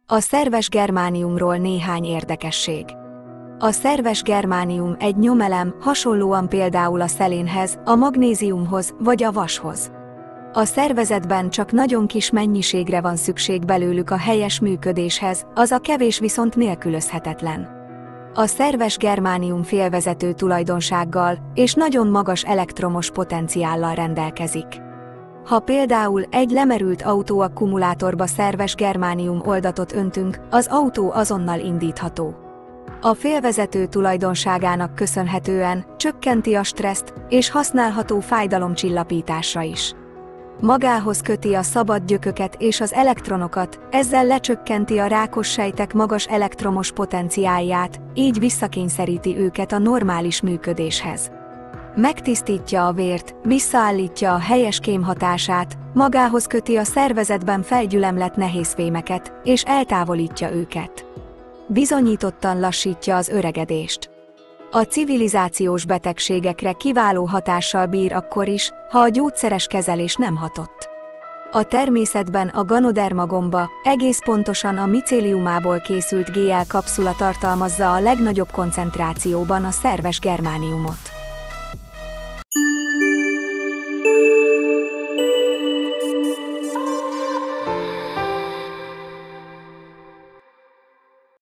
A szerves germániumról néhány érdekesség. A szerves germánium egy nyomelem, hasonlóan például a szelénhez, a magnéziumhoz vagy a vashoz. A szervezetben csak nagyon kis mennyiségre van szükség belőlük a helyes működéshez, az a kevés viszont nélkülözhetetlen. A szerves germánium félvezető tulajdonsággal és nagyon magas elektromos potenciállal rendelkezik. Ha például egy lemerült autó akkumulátorba szerves germánium oldatot öntünk, az autó azonnal indítható. A félvezető tulajdonságának köszönhetően csökkenti a stresszt és használható fájdalomcsillapításra is. Magához köti a szabad gyököket és az elektronokat, ezzel lecsökkenti a rákos sejtek magas elektromos potenciálját, így visszakényszeríti őket a normális működéshez. Megtisztítja a vért, visszaállítja a helyes kémhatását, magához köti a szervezetben felgyülemlett nehézfémeket, és eltávolítja őket. Bizonyítottan lassítja az öregedést. A civilizációs betegségekre kiváló hatással bír akkor is, ha a gyógyszeres kezelés nem hatott. A természetben a Ganoderma gomba, egész pontosan a micéliumából készült GL kapszula tartalmazza a legnagyobb koncentrációban a szerves germániumot.